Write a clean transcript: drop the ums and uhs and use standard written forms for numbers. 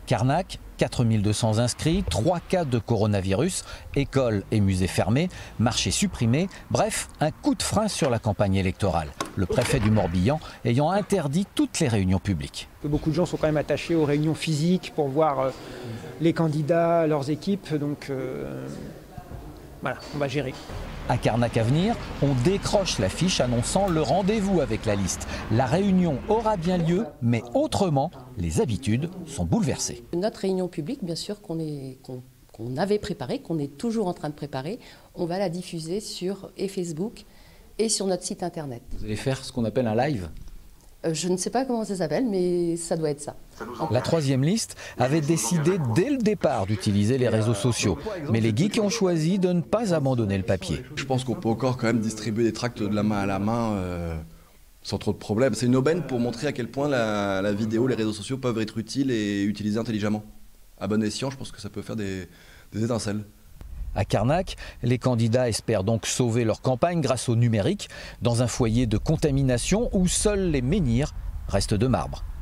Carnac, 4200 inscrits, 3 cas de coronavirus, écoles et musées fermés, marchés supprimés, bref, un coup de frein sur la campagne électorale. Le préfet du Morbihan ayant interdit toutes les réunions publiques. Beaucoup de gens sont quand même attachés aux réunions physiques pour voir les candidats, leurs équipes, donc voilà, on va gérer. À Carnac à venir, on décroche l'affiche annonçant le rendez-vous avec la liste. La réunion aura bien lieu, mais autrement, les habitudes sont bouleversées. Notre réunion publique, bien sûr, qu'on avait préparée, qu'on est toujours en train de préparer, on va la diffuser sur Facebook et sur notre site internet. Vous allez faire ce qu'on appelle un live ? Je ne sais pas comment ça s'appelle, mais ça doit être ça. La troisième liste avait décidé dès le départ d'utiliser les réseaux sociaux. Mais les geeks ont choisi de ne pas abandonner le papier. Je pense qu'on peut encore quand même distribuer des tracts de la main à la main sans trop de problèmes. C'est une aubaine pour montrer à quel point la vidéo, les réseaux sociaux peuvent être utiles et utilisés intelligemment. À bon escient, je pense que ça peut faire des étincelles. À Carnac, les candidats espèrent donc sauver leur campagne grâce au numérique, dans un foyer de contamination où seuls les menhirs restent de marbre.